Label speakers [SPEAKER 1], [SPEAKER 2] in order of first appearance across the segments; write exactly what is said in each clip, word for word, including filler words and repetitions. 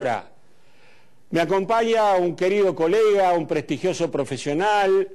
[SPEAKER 1] Me acompaña un querido colega, un prestigioso profesional,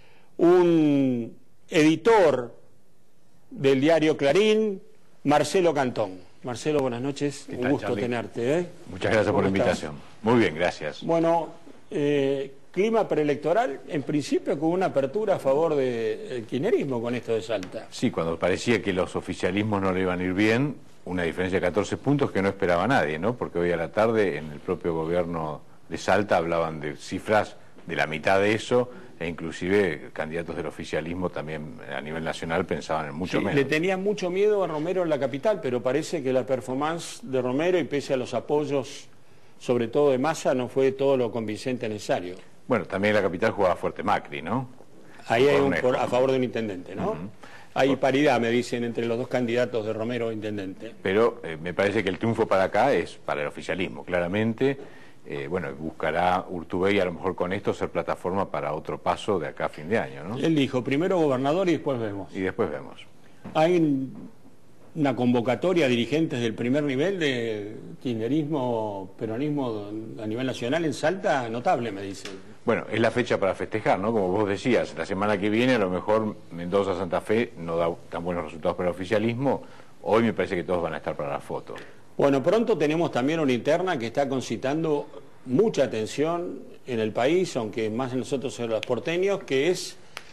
[SPEAKER 1] un editor del diario Clarín, Marcelo Cantón. Marcelo, buenas noches, un
[SPEAKER 2] tal,
[SPEAKER 1] gusto
[SPEAKER 2] Charlie?
[SPEAKER 1] tenerte. ¿eh?
[SPEAKER 2] Muchas gracias por la invitación. Muy bien, gracias.
[SPEAKER 1] Bueno, eh, clima preelectoral, en principio con una apertura a favor del kirchnerismo con esto de Salta.
[SPEAKER 2] Sí, cuando parecía que los oficialismos no le iban a ir bien, una diferencia de catorce puntos que no esperaba nadie, ¿no? Porque hoy a la tarde en el propio gobierno de Salta hablaban de cifras de la mitad de eso, e inclusive candidatos del oficialismo también a nivel nacional pensaban en mucho
[SPEAKER 1] Sí,
[SPEAKER 2] menos.
[SPEAKER 1] le tenían mucho miedo a Romero en la capital, pero parece que la performance de Romero, y pese a los apoyos, sobre todo de Massa, no fue todo lo convincente necesario.
[SPEAKER 2] Bueno, también en la capital jugaba fuerte Macri, ¿no?
[SPEAKER 1] Ahí hay un,
[SPEAKER 2] Cornejo.
[SPEAKER 1] por, a favor de un intendente, ¿no?
[SPEAKER 2] Uh-huh.
[SPEAKER 1] Hay paridad, me dicen, entre los dos candidatos de Romero e intendente.
[SPEAKER 2] Pero eh, me parece que el triunfo para acá es para el oficialismo, claramente. Eh, bueno, buscará Urtubey a lo mejor con esto ser plataforma para otro paso de acá a fin de año, ¿no?
[SPEAKER 1] Él dijo, primero gobernador y después vemos.
[SPEAKER 2] Y después vemos.
[SPEAKER 1] Hay una convocatoria a dirigentes del primer nivel de kirchnerismo, peronismo a nivel nacional en Salta, notable, me dicen.
[SPEAKER 2] Bueno, es la fecha para festejar, ¿no? Como vos decías, la semana que viene a lo mejor Mendoza-Santa Fe no da tan buenos resultados para el oficialismo. Hoy me parece que todos van a estar para la foto.
[SPEAKER 1] Bueno, pronto tenemos también una interna que está concitando mucha atención en el país, aunque más nosotros en los porteños, que es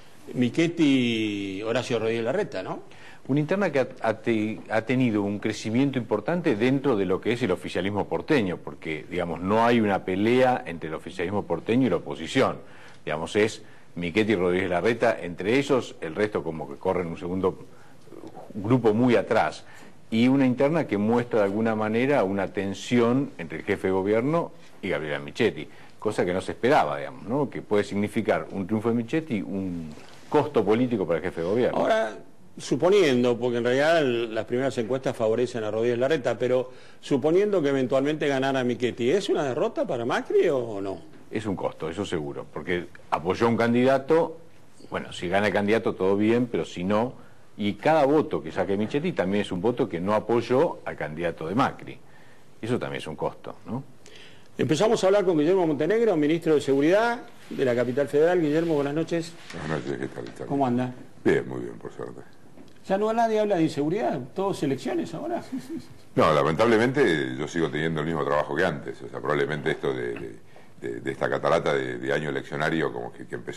[SPEAKER 1] Michetti Horacio Rodríguez Larreta, ¿no?
[SPEAKER 2] Una interna que ha, ha, te, ha tenido un crecimiento importante dentro de lo que es el oficialismo porteño, porque, digamos, no hay una pelea entre el oficialismo porteño y la oposición. Digamos, es Michetti y Rodríguez Larreta, entre ellos, el resto como que corren un segundo grupo muy atrás. Y una interna que muestra de alguna manera una tensión entre el jefe de gobierno y Gabriela Michetti, cosa que no se esperaba, digamos, ¿no? Que puede significar un triunfo de Michetti, un costo político para el jefe de gobierno.
[SPEAKER 1] Ahora, suponiendo, porque en realidad el, las primeras encuestas favorecen a Rodríguez Larreta, pero suponiendo que eventualmente ganara Michetti, ¿es una derrota para Macri o no?
[SPEAKER 2] Es un costo, eso seguro, porque apoyó a un candidato, bueno, si gana el candidato todo bien, pero si no... Y cada voto que saque Michetti también es un voto que no apoyó al candidato de Macri. Eso también es un costo, ¿no?
[SPEAKER 1] Empezamos a hablar con Guillermo Montenegro, ministro de Seguridad de la Capital Federal. Guillermo, buenas noches.
[SPEAKER 3] Buenas noches, ¿qué tal? Charlie?
[SPEAKER 1] ¿Cómo anda?
[SPEAKER 3] Bien, muy bien, por suerte.
[SPEAKER 1] ¿Ya no nadie habla de inseguridad? ¿Todos elecciones ahora?
[SPEAKER 3] No, lamentablemente yo sigo teniendo el mismo trabajo que antes. O sea, probablemente esto de, de, de, de esta catarata de, de año eleccionario como que, que empezó